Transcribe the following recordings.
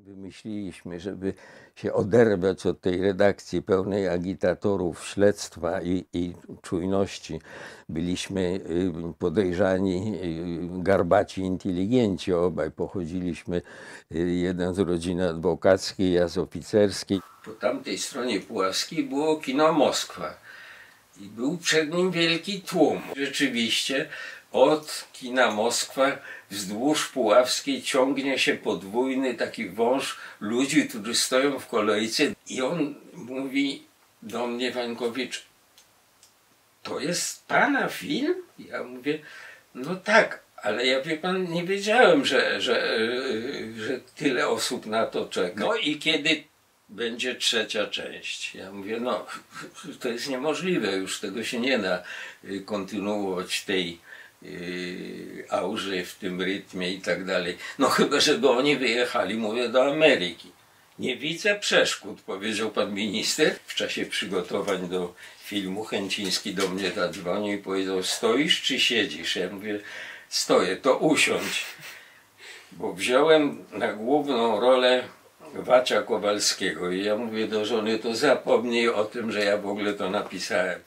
wymyśliliśmy, żeby się oderwać od tej redakcji pełnej agitatorów, śledztwa i czujności. Byliśmy podejrzani, garbaci inteligenci obaj. Pochodziliśmy, jeden z rodziny adwokackiej, ja z oficerskiej. Po tamtej stronie Puławskiej było kino Moskwa i był przed nim wielki tłum. Rzeczywiście od kina Moskwa wzdłuż Puławskiej ciągnie się podwójny taki wąż ludzi, którzy stoją w kolejce, i on mówi do mnie: Wańkowicz, to jest pana film? Ja mówię: no tak, ale ja, wie pan, nie wiedziałem, że tyle osób na to czeka. No i kiedy będzie trzecia część? Ja mówię: no to jest niemożliwe, już tego się nie da kontynuować w tej aurze, w tym rytmie i tak dalej. No chyba żeby oni wyjechali, mówię, do Ameryki. Nie widzę przeszkód, powiedział pan minister. W czasie przygotowań do filmu Chęciński do mnie zadzwonił i powiedział: stoisz czy siedzisz? Ja mówię: stoję, to usiądź. Bo wziąłem na główną rolę Waccia Kowalskiego i ja mówię do żony: to zapomnij o tym, że ja w ogóle to napisałem.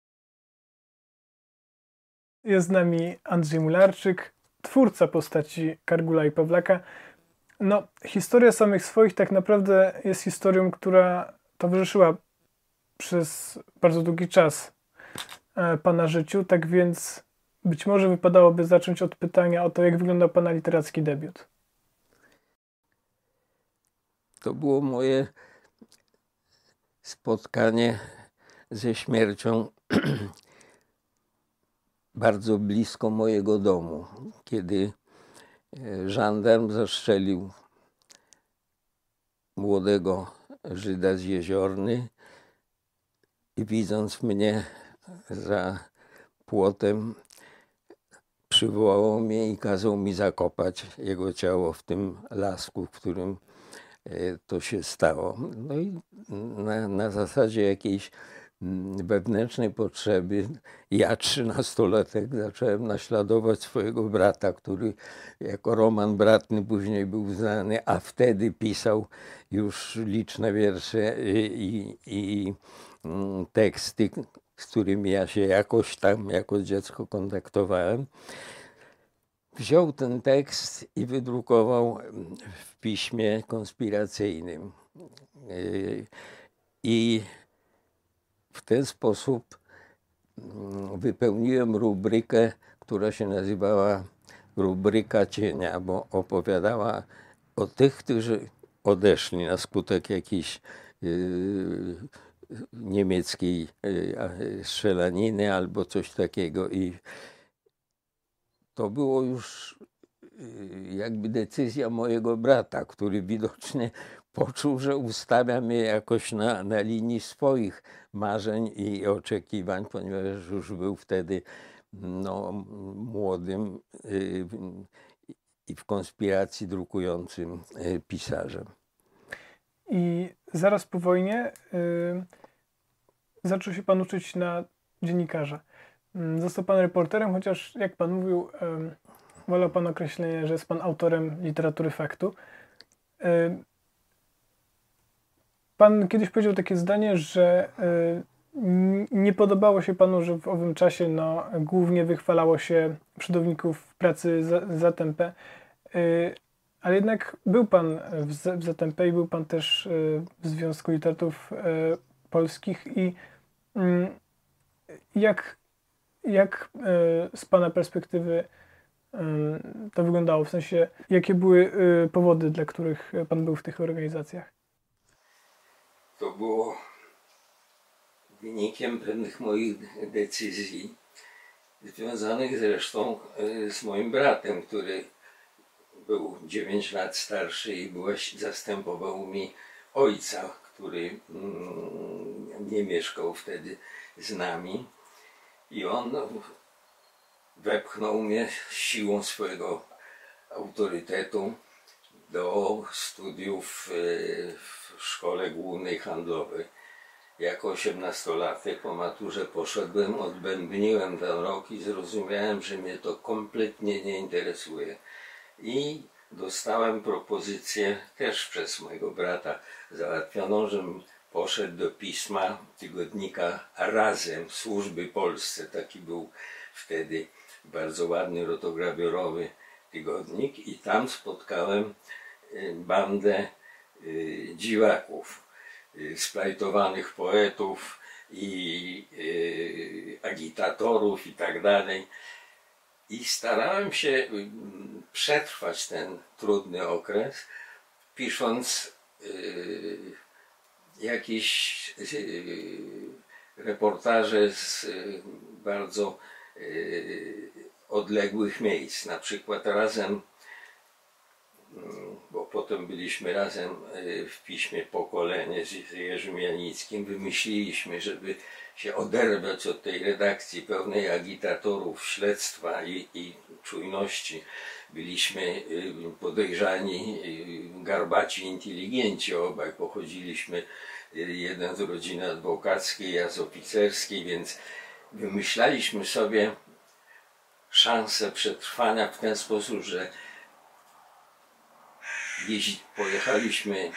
Jest z nami Andrzej Mularczyk, twórca postaci Kargula i Pawlaka. No, historia samych swoich tak naprawdę jest historią, która towarzyszyła przez bardzo długi czas pana życiu, tak więc być może wypadałoby zacząć od pytania o to, jak wyglądał pana literacki debiut. To było moje spotkanie ze śmiercią bardzo blisko mojego domu, kiedy żandarm zastrzelił młodego Żyda z Jeziorny i widząc mnie za płotem, przywołał mnie i kazał mi zakopać jego ciało w tym lasku, w którym to się stało. No i na zasadzie jakiejś wewnętrznej potrzeby ja, 13-latek, zacząłem naśladować swojego brata, który jako Roman Bratny później był znany, a wtedy pisał już liczne wiersze i teksty, z którymi ja się jakoś tam jako dziecko kontaktowałem. Wziął ten tekst i wydrukował w piśmie konspiracyjnym. I w ten sposób wypełniłem rubrykę, która się nazywała Rubryka Cienia, bo opowiadała o tych, którzy odeszli na skutek jakiejś niemieckiej strzelaniny albo coś takiego. I to było już jakby decyzja mojego brata, który widocznie poczuł, że ustawia mnie jakoś na linii swoich marzeń i oczekiwań, ponieważ już był wtedy młodym i w konspiracji drukującym pisarzem. I zaraz po wojnie zaczął się pan uczyć na dziennikarza. Został pan reporterem, chociaż jak pan mówił, wolał pan określenie, że jest pan autorem literatury faktu. Pan kiedyś powiedział takie zdanie, że nie podobało się panu, że w owym czasie głównie wychwalało się przodowników pracy ZMP, ale jednak był pan w ZMP i był pan też w Związku Literatów Polskich. I jak z pana perspektywy to wyglądało? W sensie, jakie były powody, dla których pan był w tych organizacjach? To było wynikiem pewnych moich decyzji, związanych zresztą z moim bratem, który był 9 lat starszy i zastępował mi ojca, który nie mieszkał wtedy z nami. I on wepchnął mnie siłą swojego autorytetu do studiów w Szkole Głównej Handlowej. Jako 18-latek po maturze poszedłem, odbębniłem ten rok i zrozumiałem, że mnie to kompletnie nie interesuje. I dostałem propozycję też przez mojego brata załatwioną, żebym poszedł do pisma tygodnika Razem Służby Polsce. Taki był wtedy bardzo ładny, rotograbiorowy tygodnik i tam spotkałem bandę dziwaków, splajtowanych poetów i agitatorów i tak dalej. I starałem się przetrwać ten trudny okres, pisząc jakieś reportaże z bardzo odległych miejsc. Na przykład razem, bo potem byliśmy razem w piśmie Pokolenie z Jerzym Janickim, wymyśliliśmy, żeby się oderwać od tej redakcji pełnej agitatorów, śledztwa i czujności. Byliśmy podejrzani, garbaci inteligenci obaj, pochodziliśmy, jeden z rodziny adwokackiej, ja z oficerskiej, więc wymyślaliśmy sobie szansę przetrwania w ten sposób, że pojechaliśmy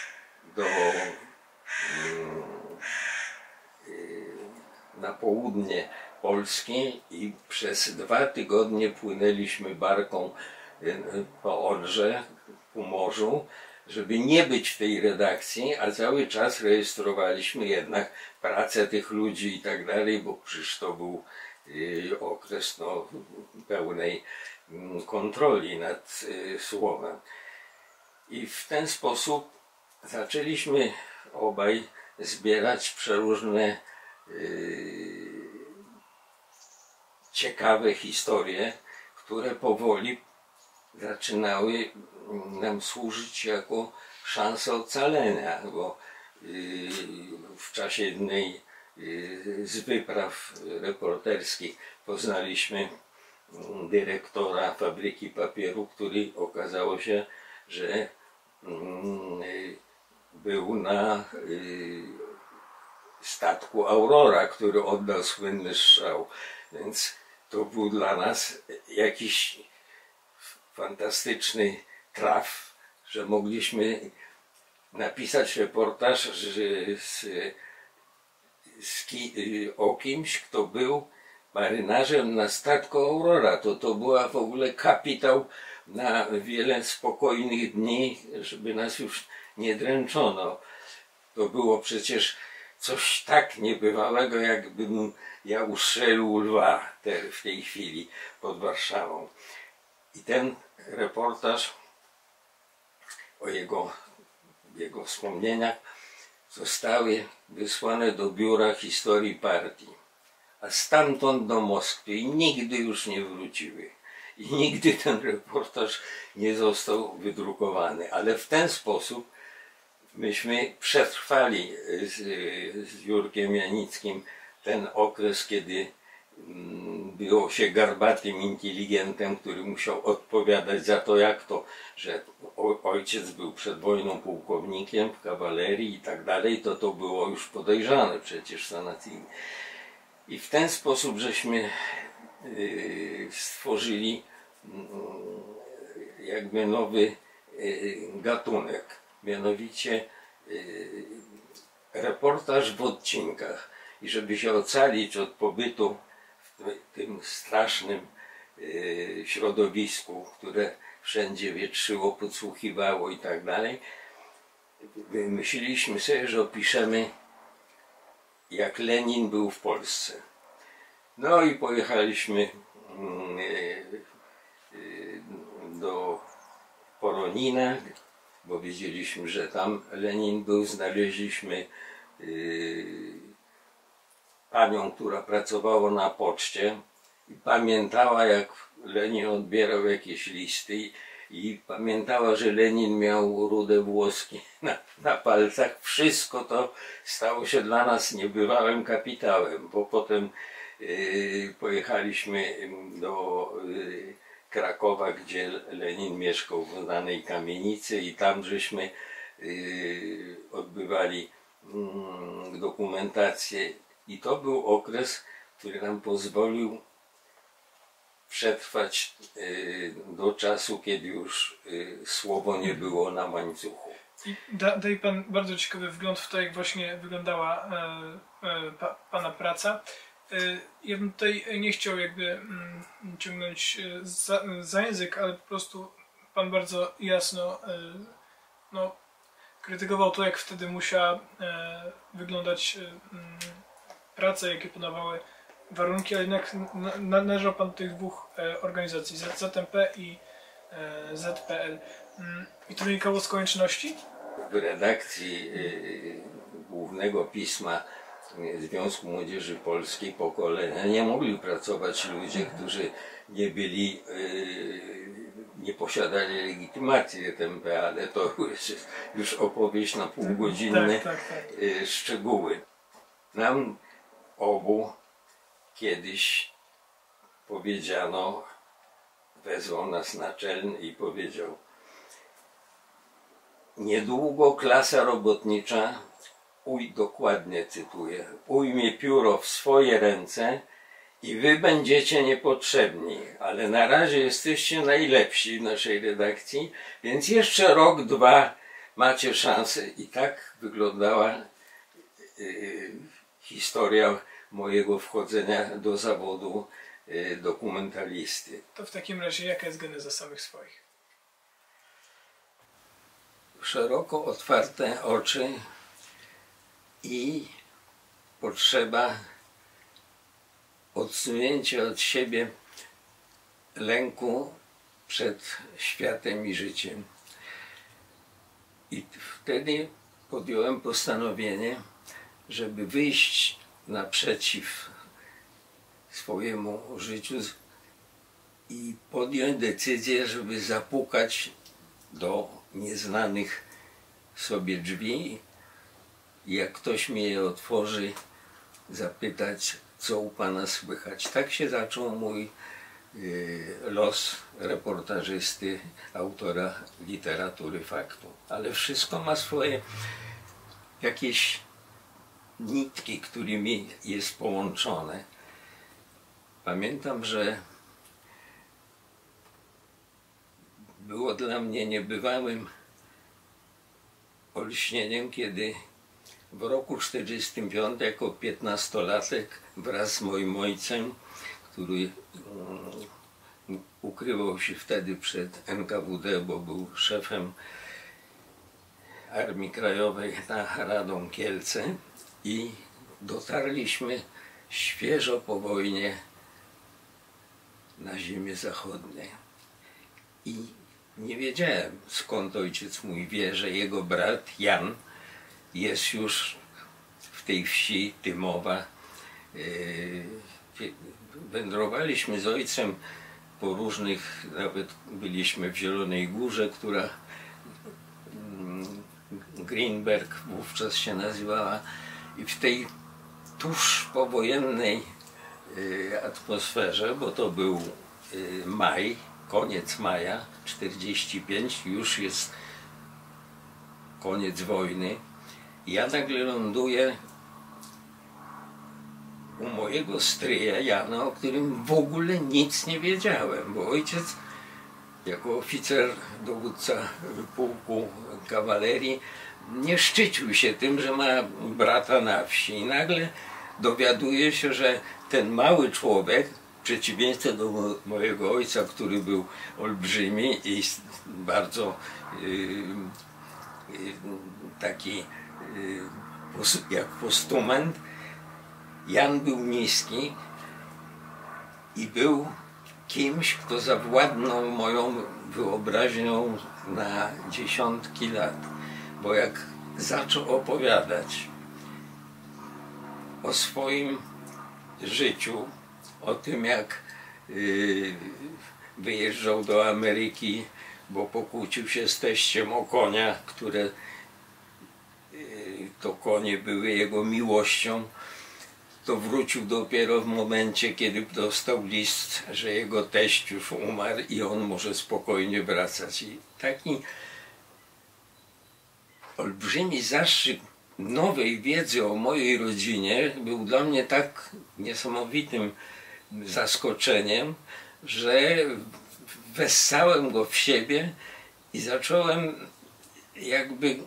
na południe Polski i przez 2 tygodnie płynęliśmy barką po Odrze, ku morzu, żeby nie być w tej redakcji, a cały czas rejestrowaliśmy jednak pracę tych ludzi i tak dalej, bo przecież to był okres pełnej kontroli nad słowem. I w ten sposób zaczęliśmy obaj zbierać przeróżne ciekawe historie, które powoli zaczynały nam służyć jako szansa ocalenia, bo w czasie jednej z wypraw reporterskich poznaliśmy dyrektora fabryki papieru, który okazało się, że był na statku Aurora, który oddał słynny strzał. Więc to był dla nas jakiś fantastyczny traf, że mogliśmy napisać reportaż o kimś, kto był marynarzem na statku Aurora. To była w ogóle kapitał na wiele spokojnych dni, żeby nas już nie dręczono. To było przecież coś tak niebywałego, jakbym ja ustrzelił lwa w tej chwili pod Warszawą. I ten reportaż o jego wspomnieniach zostały wysłane do Biura Historii Partii, a stamtąd do Moskwy i nigdy już nie wróciły. I nigdy ten reportaż nie został wydrukowany. Ale w ten sposób myśmy przetrwali z Jurkiem Janickim ten okres, kiedy było się garbatym inteligentem, który musiał odpowiadać za to, jak to, że ojciec był przed wojną pułkownikiem w kawalerii i tak dalej, to było już podejrzane przecież sanacyjnie. I w ten sposób żeśmy stworzyli jakby nowy gatunek, mianowicie reportaż w odcinkach. I żeby się ocalić od pobytu w tym strasznym środowisku, które wszędzie wietrzyło, podsłuchiwało i tak dalej, wymyśliliśmy sobie, że opiszemy, jak Lenin był w Polsce. No i pojechaliśmy do Poronina, bo wiedzieliśmy, że tam Lenin był. Znaleźliśmy panią, która pracowała na poczcie i pamiętała, jak Lenin odbierał jakieś listy i pamiętała, że Lenin miał rude włoski na palcach. Wszystko to stało się dla nas niebywałym kapitałem, bo potem pojechaliśmy do Krakowa, gdzie Lenin mieszkał w danej kamienicy i tam żeśmy odbywali dokumentację. I to był okres, który nam pozwolił przetrwać do czasu, kiedy już słowo nie było na łańcuchu. I daje Pan bardzo ciekawy wgląd w to, jak właśnie wyglądała Pana praca. Ja bym tutaj nie chciał jakby ciągnąć za język, ale po prostu Pan bardzo jasno no, krytykował to, jak wtedy musiała wyglądać praca, jakie podawały warunki, ale jednak należał Pan do tych dwóch organizacji, ZMP i ZPL. I to wynikało z konieczności? W redakcji głównego pisma Związku Młodzieży Polskiej pokolenia nie mogli pracować ludzie, którzy nie byli, nie posiadali legitymacji ZMP, ale to jest już opowieść na półgodzinne tak. szczegóły. Nam obu kiedyś powiedziano, wezwał nas naczelny i powiedział: niedługo klasa robotnicza, dokładnie cytuję, ujmie pióro w swoje ręce i wy będziecie niepotrzebni, ale na razie jesteście najlepsi w naszej redakcji, więc jeszcze rok, dwa macie szansę. I tak wyglądała historia mojego wchodzenia do zawodu dokumentalisty. To w takim razie jaka jest geneza samych swoich? Szeroko otwarte oczy i potrzeba odsunięcia od siebie lęku przed światem i życiem. I wtedy podjąłem postanowienie, żeby wyjść naprzeciw swojemu życiu i podjąć decyzję, żeby zapukać do nieznanych sobie drzwi i jak ktoś mi je otworzy, zapytać, co u Pana słychać. Tak się zaczął mój los reportażysty, autora literatury faktu. Ale wszystko ma swoje jakieś nitki, którymi jest połączone. Pamiętam, że było dla mnie niebywałym olśnieniem, kiedy w roku 1945 jako 15-latek wraz z moim ojcem, który ukrywał się wtedy przed NKWD, bo był szefem Armii Krajowej na Radom Kielce, i dotarliśmy świeżo po wojnie na ziemię zachodnie. I nie wiedziałem, skąd ojciec mój wie, że jego brat Jan jest już w tej wsi Tymowa. Wędrowaliśmy z ojcem po różnych, nawet byliśmy w Zielonej Górze, która Greenberg wówczas się nazywała, i w tej tuż powojennej atmosferze, bo to był maj, koniec maja 1945, już jest koniec wojny. Ja nagle ląduję u mojego stryja Jana, o którym w ogóle nic nie wiedziałem, bo ojciec jako oficer, dowódca pułku kawalerii nie szczycił się tym, że ma brata na wsi. I nagle dowiaduje się, że ten mały człowiek, w przeciwieństwie do mojego ojca, który był olbrzymi i bardzo taki jak postument, Jan był niski i był kimś, kto zawładnął moją wyobraźnią na dziesiątki lat. Bo jak zaczął opowiadać o swoim życiu, o tym, jak wyjeżdżał do Ameryki, bo pokłócił się z teściem o konia, które to konie były jego miłością, to wrócił dopiero w momencie, kiedy dostał list, że jego teść już umarł i on może spokojnie wracać. I taki olbrzymi zaszczyt nowej wiedzy o mojej rodzinie był dla mnie tak niesamowitym zaskoczeniem, że wessałem go w siebie i zacząłem jakby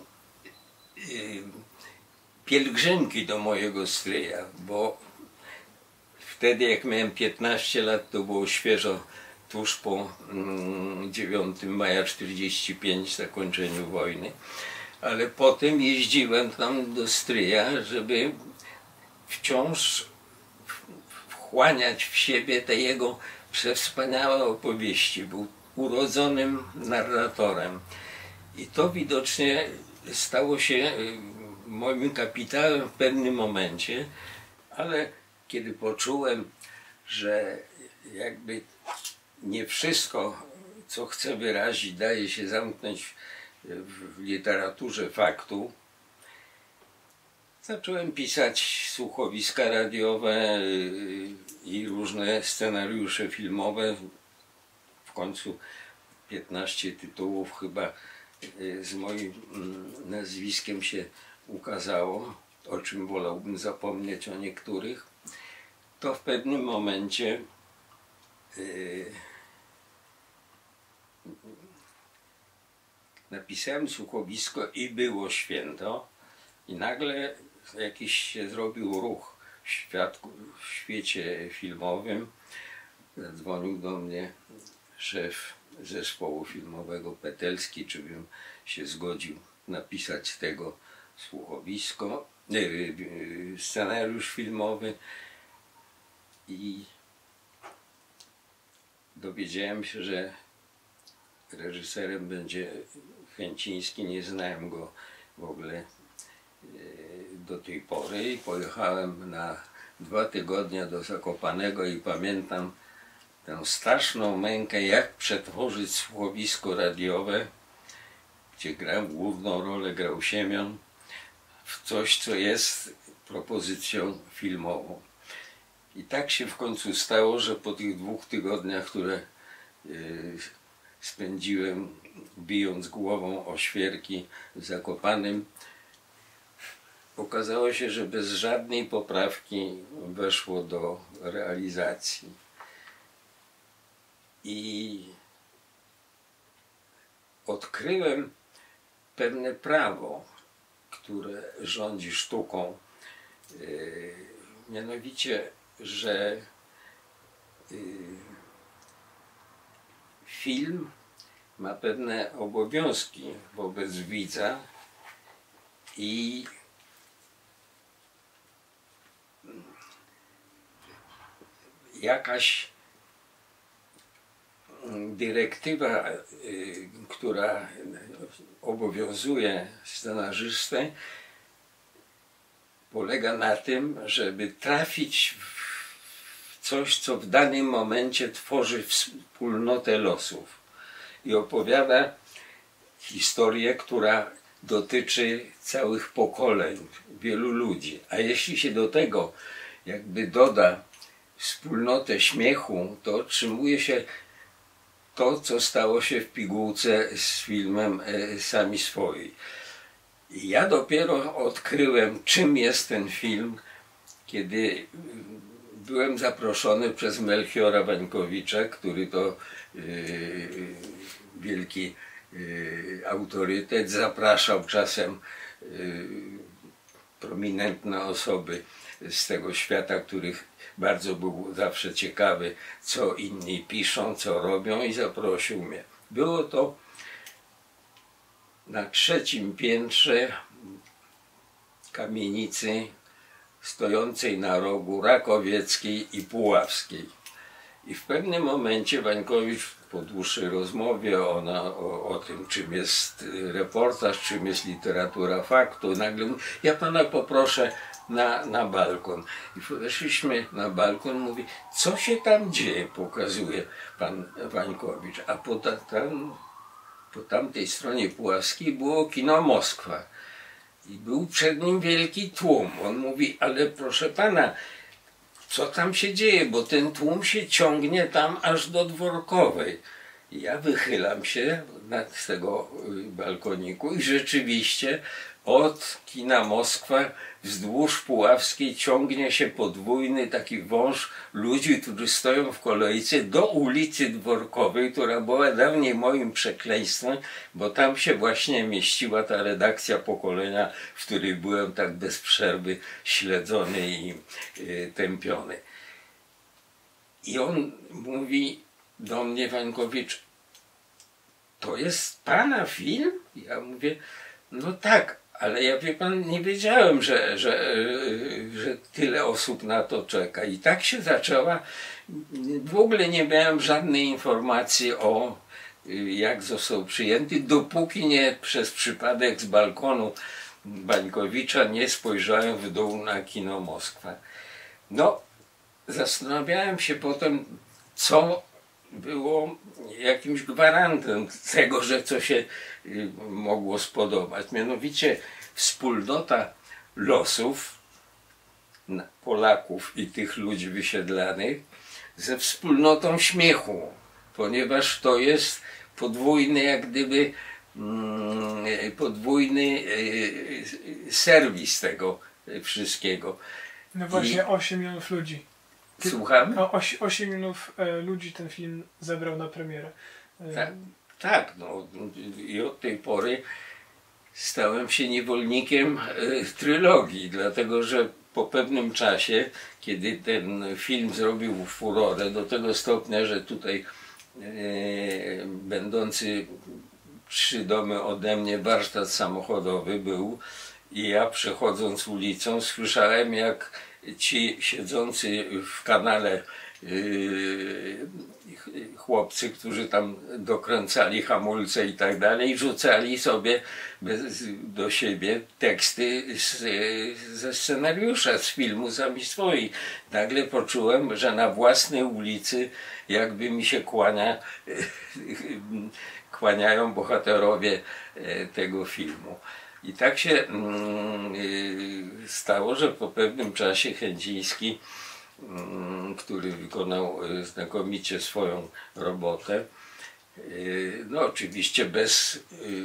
pielgrzymki do mojego stryja, bo wtedy jak miałem 15 lat, to było świeżo tuż po 9 maja 1945, zakończeniu wojny, ale potem jeździłem tam do stryja, żeby wciąż wchłaniać w siebie te jego przewspaniałe opowieści. Był urodzonym narratorem i to widocznie stało się moim kapitałem w pewnym momencie, ale kiedy poczułem, że jakby nie wszystko, co chcę wyrazić, daje się zamknąć w literaturze faktu, zacząłem pisać słuchowiska radiowe i różne scenariusze filmowe. W końcu 15 tytułów chyba z moim nazwiskiem się ukazało, o czym wolałbym zapomnieć o niektórych. To w pewnym momencie napisałem słuchowisko I było święto i nagle jakiś się zrobił ruch w świecie filmowym. Zadzwonił do mnie szef zespołu filmowego Petelski, czy bym się zgodził napisać tego słuchowisko, scenariusz filmowy, i dowiedziałem się, że reżyserem będzie Chęciński. Nie znałem go w ogóle do tej pory i pojechałem na 2 tygodnie do Zakopanego i pamiętam tę straszną mękę, jak przetworzyć słuchowisko radiowe, gdzie główną rolę grał Siemion, w coś, co jest propozycją filmową. I tak się w końcu stało, że po tych 2 tygodniach, które spędziłem bijąc głową o świerki w Zakopanem, okazało się, że bez żadnej poprawki weszło do realizacji. I odkryłem pewne prawo, które rządzi sztuką, mianowicie, że film ma pewne obowiązki wobec widza i jakaś dyrektywa, która obowiązuje scenarzystę, polega na tym, żeby trafić w coś, co w danym momencie tworzy wspólnotę losów i opowiada historię, która dotyczy całych pokoleń, wielu ludzi. A jeśli się do tego jakby doda wspólnotę śmiechu, to otrzymuje się to, co stało się w pigułce z filmem Sami swoi. I ja dopiero odkryłem, czym jest ten film, kiedy byłem zaproszony przez Melchiora Wańkowicza, który to wielki autorytet, zapraszał czasem prominentne osoby z tego świata, których bardzo był zawsze ciekawy, co inni piszą, co robią, i zaprosił mnie. Było to na 3. piętrze kamienicy stojącej na rogu Rakowieckiej i Puławskiej. I w pewnym momencie Wańkowicz po dłuższej rozmowie o tym, czym jest reportaż, czym jest literatura faktu, nagle mówi: ja pana poproszę na balkon. I weszliśmy na balkon, mówi: co się tam dzieje, pokazuje pan Wańkowicz. A po tamtej stronie Puławskiej było kino Moskwa. I był przed nim wielki tłum. On mówi: ale proszę pana, co tam się dzieje, bo ten tłum się ciągnie tam aż do Dworkowej. I ja wychylam się z tego balkoniku i rzeczywiście od kina Moskwa wzdłuż Puławskiej ciągnie się podwójny taki wąż ludzi, którzy stoją w kolejce do ulicy Dworkowej, która była dawniej moim przekleństwem, bo tam się właśnie mieściła ta redakcja Pokolenia, w której byłem tak bez przerwy śledzony i tępiony. I on mówi do mnie, Wańkowicz, to jest pana film? Ja mówię, no tak, ale ja, wie pan, nie wiedziałem, że tyle osób na to czeka. I tak się zaczęła. W ogóle nie miałem żadnej informacji o jak został przyjęty, dopóki nie przez przypadek z balkonu Wańkowicza nie spojrzałem w dół na kino Moskwa. No, zastanawiałem się potem, co było jakimś gwarantem tego, że co się mogło spodobać. Mianowicie wspólnota losów Polaków i tych ludzi wysiedlanych ze wspólnotą śmiechu, ponieważ to jest podwójny, jak gdyby podwójny serwis tego wszystkiego. No właśnie, 8 milionów ludzi. Słucham? 8 milionów ludzi ten film zebrał na premierę. Tak, no i od tej pory stałem się niewolnikiem trylogii, dlatego że po pewnym czasie, kiedy ten film zrobił furorę do tego stopnia, że tutaj będący 3 domy ode mnie warsztat samochodowy był i ja przechodząc ulicą słyszałem, jak ci siedzący w kanale chłopcy, którzy tam dokręcali hamulce i tak dalej, rzucali sobie do siebie teksty ze scenariusza, z filmu sami swoi. Nagle poczułem, że na własnej ulicy jakby mi się kłaniają bohaterowie tego filmu. I tak się stało, że po pewnym czasie Chęciński, który wykonał znakomicie swoją robotę, no oczywiście bez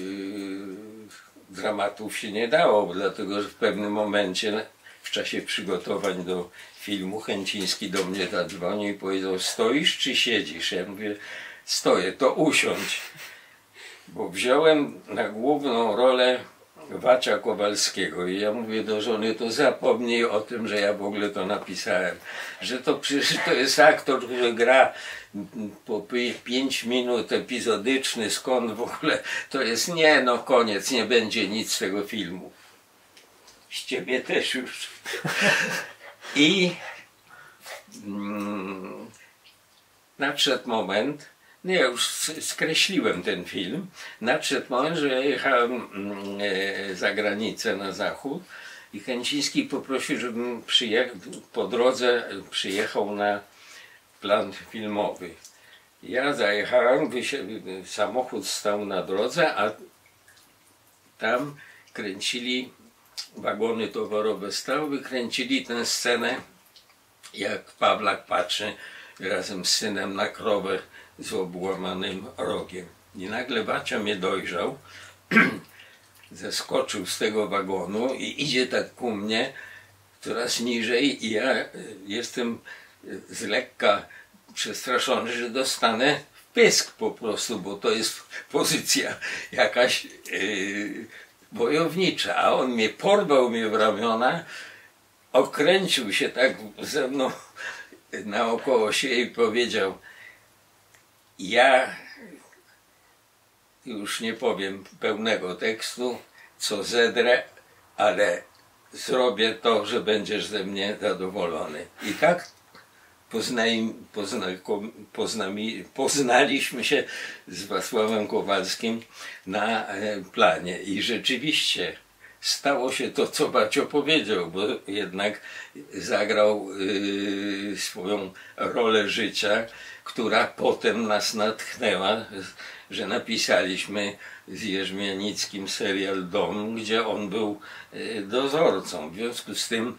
dramatów się nie dało, dlatego że w pewnym momencie w czasie przygotowań do filmu Chęciński do mnie zadzwonił i powiedział: stoisz czy siedzisz? Ja mówię: stoję, to usiądź, bo wziąłem na główną rolę Wacia Kowalskiego i ja mówię do żony: to zapomnij o tym, że ja w ogóle to napisałem, że to przecież to jest aktor, który gra po 5 minut epizodyczny, skąd w ogóle to jest, nie no koniec, nie będzie nic z tego filmu. Z ciebie też już. I nadszedł moment, no ja już skreśliłem ten film, nadszedł moment, że ja jechałem za granicę na zachód i Chęciński poprosił, żebym po drodze przyjechał na plan filmowy. Ja zajechałem, samochód stał na drodze, a tam kręcili, wagony towarowe stały, kręcili tę scenę, jak Pawlak patrzy razem z synem na krowę z obłamanym rogiem. I nagle Wacia mnie dojrzał, zeskoczył z tego wagonu i idzie tak ku mnie coraz niżej i ja jestem z lekka przestraszony, że dostanę w pysk po prostu, bo to jest pozycja jakaś wojownicza, a on mnie porwał mnie w ramiona, okręcił się tak ze mną naokoło siebie i powiedział: ja już nie powiem pełnego tekstu, co zedrę, ale zrobię to, że będziesz ze mnie zadowolony. I tak poznaliśmy się z Wacławem Kowalskim na planie i rzeczywiście stało się to, co Wacio powiedział, bo jednak zagrał swoją rolę życia, która potem nas natchnęła, że napisaliśmy z Jerzmianickim serial Dom, gdzie on był dozorcą. W związku z tym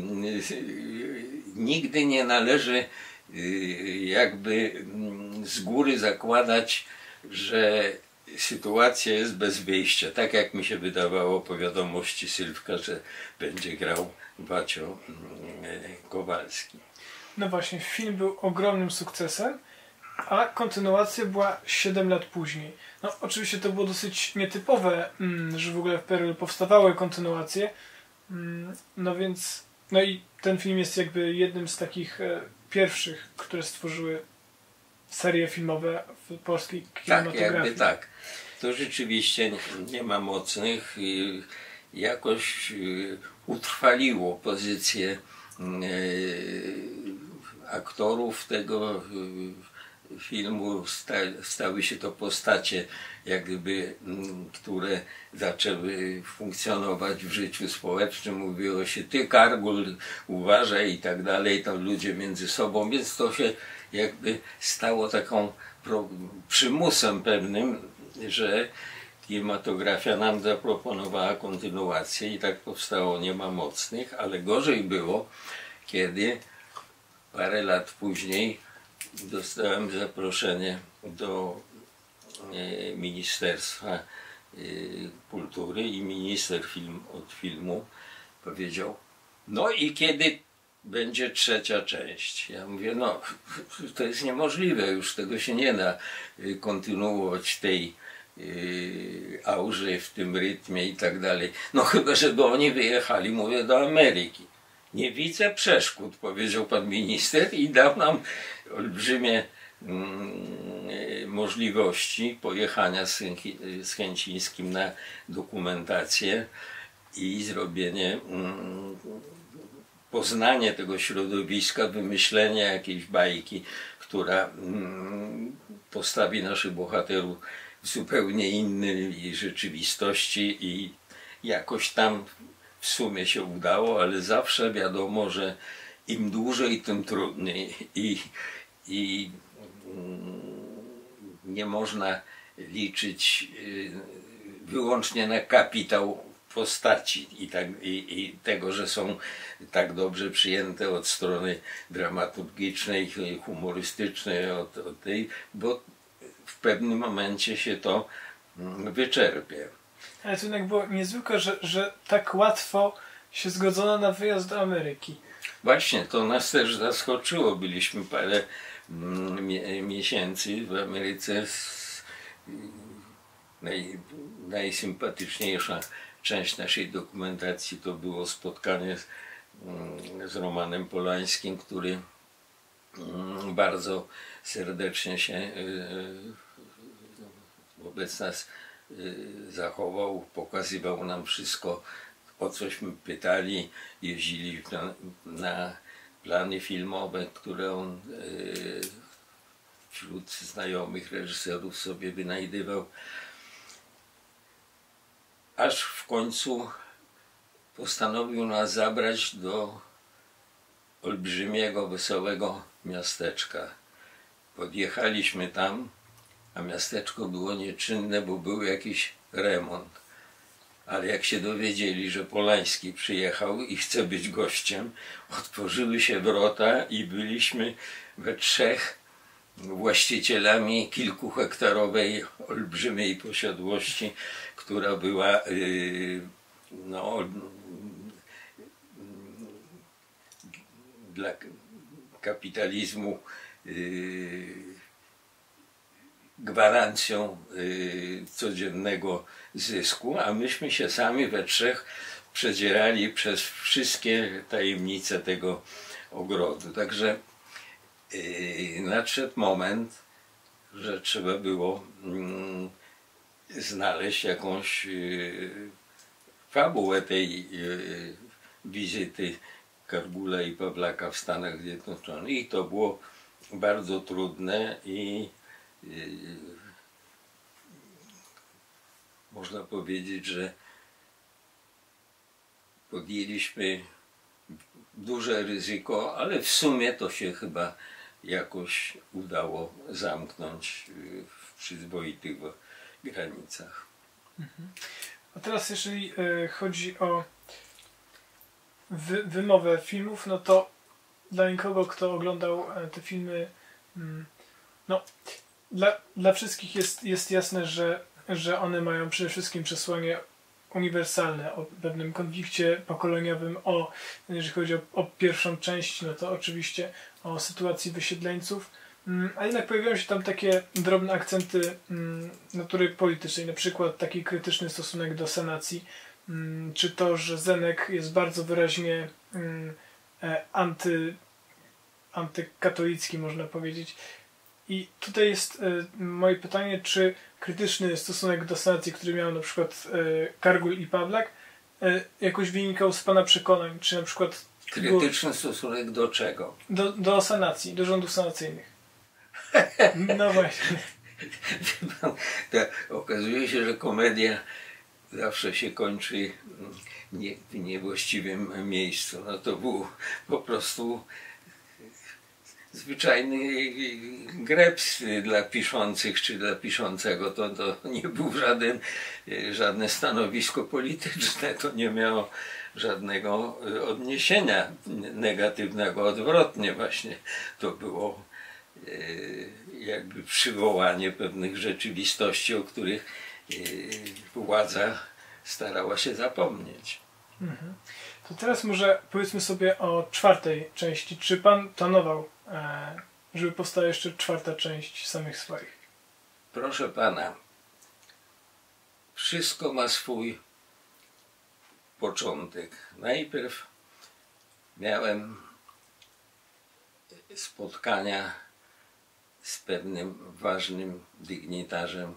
nigdy nie należy jakby z góry zakładać, że sytuacja jest bez wyjścia. Tak jak mi się wydawało po wiadomości Sylwka, że będzie grał Wacio Kowalski. No właśnie, film był ogromnym sukcesem, a kontynuacja była 7 lat później. No oczywiście to było dosyć nietypowe, że w ogóle w PRL powstawały kontynuacje. No więc, no i ten film jest jakby jednym z takich pierwszych, które stworzyły serie filmowe w polskiej kinematografii. Tak, jakby tak. To rzeczywiście nie ma mocnych. Jakoś utrwaliło pozycję aktorów tego filmu. Stały się to postacie, jakby, które zaczęły funkcjonować w życiu społecznym. Mówiło się: ty, Kargul, uważaj i tak dalej, tam ludzie między sobą, więc to się jakby stało taką przymusem pewnym, że kinematografia nam zaproponowała kontynuację i tak powstało Nie ma mocnych, ale gorzej było, kiedy parę lat później dostałem zaproszenie do Ministerstwa Kultury i minister od filmu powiedział: no i kiedy będzie trzecia część? Ja mówię: no to jest niemożliwe, już tego się nie da kontynuować w tej aurze, w tym rytmie i tak dalej. No chyba żeby oni wyjechali, mówię, do Ameryki. Nie widzę przeszkód, powiedział pan minister i dał nam olbrzymie możliwości pojechania z Chęcińskim na dokumentację i zrobienie, poznanie tego środowiska, wymyślenie jakiejś bajki, która postawi naszych bohaterów w zupełnie innej rzeczywistości i jakoś tam w sumie się udało, ale zawsze wiadomo, że im dłużej, tym trudniej i nie można liczyć wyłącznie na kapitał postaci i tego, że są tak dobrze przyjęte od strony dramaturgicznej, humorystycznej, od tej, bo w pewnym momencie się to wyczerpie. Ale to jednak było niezwykłe, że tak łatwo się zgodzono na wyjazd do Ameryki. Właśnie, to nas też zaskoczyło. Byliśmy parę miesięcy w Ameryce. Najsympatyczniejsza część naszej dokumentacji to było spotkanie z Romanem Polańskim, który bardzo serdecznie się wobec nas zachował, pokazywał nam wszystko, o cośmy pytali, jeździli na plany filmowe, które on wśród znajomych reżyserów sobie wynajdywał. Aż w końcu postanowił nas zabrać do olbrzymiego, wesołego miasteczka. Podjechaliśmy tam, a miasteczko było nieczynne, bo był jakiś remont. Ale jak się dowiedzieli, że Polański przyjechał i chce być gościem, otworzyły się wrota i byliśmy we trzech właścicielami kilkuhektarowej, olbrzymiej posiadłości, która była dla kapitalizmu gwarancją codziennego zysku, a myśmy się sami we trzech przedzierali przez wszystkie tajemnice tego ogrodu. Także nadszedł moment, że trzeba było znaleźć jakąś fabułę tej wizyty Kargula i Pawlaka w Stanach Zjednoczonych. I to było bardzo trudne i można powiedzieć, że podjęliśmy duże ryzyko, ale w sumie to się chyba jakoś udało zamknąć w przyzwoitych granicach. A teraz jeżeli chodzi o wymowę filmów, no to dla nikogo, kto oglądał te filmy, no dla wszystkich jest jasne, że że one mają przede wszystkim przesłanie uniwersalne o pewnym konflikcie pokoleniowym, jeżeli chodzi o pierwszą część, no to oczywiście o sytuacji wysiedleńców, a jednak pojawiają się tam takie drobne akcenty natury politycznej, na przykład taki krytyczny stosunek do sanacji, czy to, że Zenek jest bardzo wyraźnie antykatolicki, można powiedzieć. I tutaj jest moje pytanie, czy krytyczny stosunek do sanacji, który miał na przykład Kargul i Pawlak, jakoś wynikał z pana przekonań, czy na przykład... Krytyczny stosunek do czego? Do sanacji, do rządów sanacyjnych. No właśnie. To okazuje się, że komedia zawsze się kończy w niewłaściwym miejscu. No to był po prostu zwyczajny greps dla piszących czy dla piszącego. To nie był żadne stanowisko polityczne, to nie miało żadnego odniesienia negatywnego. Odwrotnie właśnie to było jakby przywołanie pewnych rzeczywistości, o których władza starała się zapomnieć. Mhm. To teraz może powiedzmy sobie o czwartej części. Czy pan planował, żeby powstała jeszcze czwarta część samych swoich? Proszę pana, wszystko ma swój początek. Najpierw miałem spotkania z pewnym ważnym dygnitarzem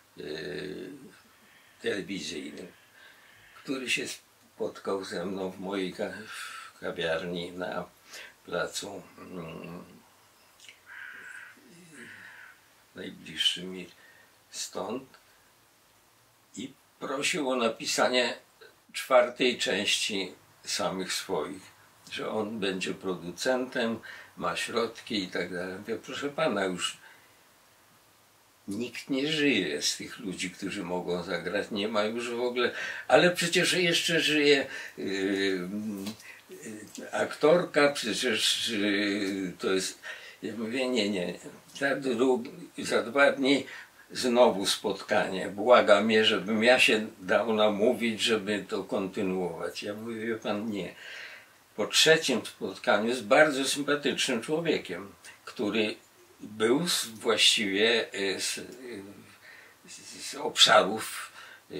telewizyjnym, który się spotkał ze mną w mojej kawiarni na placu najbliższym mi stąd i prosił o napisanie czwartej części samych swoich, że on będzie producentem, ma środki i tak dalej. Mówię, proszę pana, już nikt nie żyje z tych ludzi, którzy mogą zagrać, nie ma już w ogóle, ale przecież jeszcze żyje aktorka, przecież to jest, ja mówię, nie, za 2 dni znowu spotkanie, błaga mnie, żebym ja się dał namówić, żeby to kontynuować. Ja mówię, wie pan, nie. Po trzecim spotkaniu z bardzo sympatycznym człowiekiem, który był właściwie z obszarów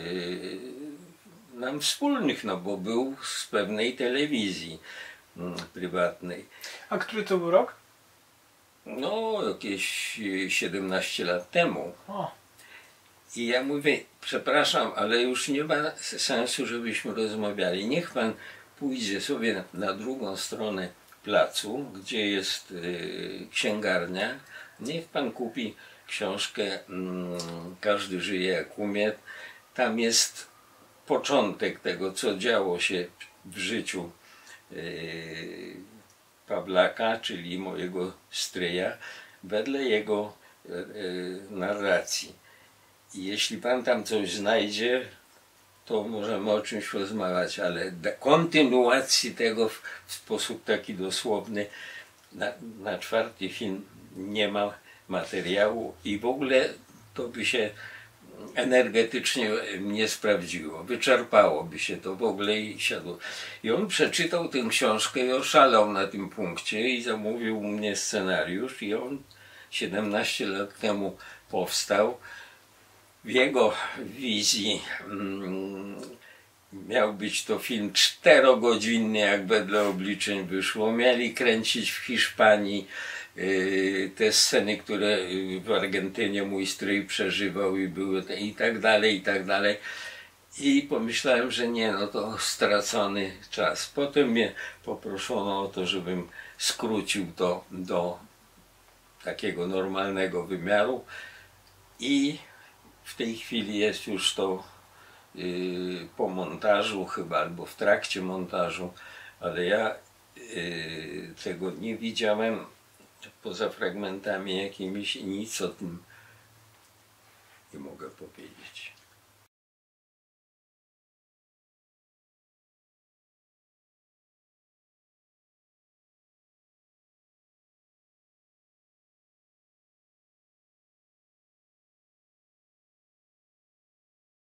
nam wspólnych, no bo był z pewnej telewizji prywatnej. A który to był rok? No, jakieś 17 lat temu. O. I ja mówię, przepraszam, ale już nie ma sensu, żebyśmy rozmawiali. Niech pan pójdzie sobie na drugą stronę placu, gdzie jest księgarnia. Niech pan kupi książkę Każdy żyje jak umie. Tam jest początek tego, co działo się w życiu Pawlaka, czyli mojego stryja, wedle jego narracji. I jeśli pan tam coś znajdzie, to możemy o czymś rozmawiać, ale kontynuacji tego w sposób taki dosłowny na czwarty film nie ma materiału i w ogóle to by się energetycznie nie sprawdziło. Wyczerpałoby się to w ogóle i siadło. I on przeczytał tę książkę i oszalał na tym punkcie i zamówił u mnie scenariusz i on 17 lat temu powstał. W jego wizji miał być to film 4-godzinny, jak wedle obliczeń wyszło. Mieli kręcić w Hiszpanii te sceny, które w Argentynie mój stryj przeżywał i były i tak dalej, i tak dalej. I pomyślałem, że nie, no to stracony czas. Potem mnie poproszono o to, żebym skrócił to do takiego normalnego wymiaru i w tej chwili jest już to po montażu chyba, albo w trakcie montażu, ale ja tego nie widziałem poza fragmentami jakimiś i nic o tym nie mogę powiedzieć.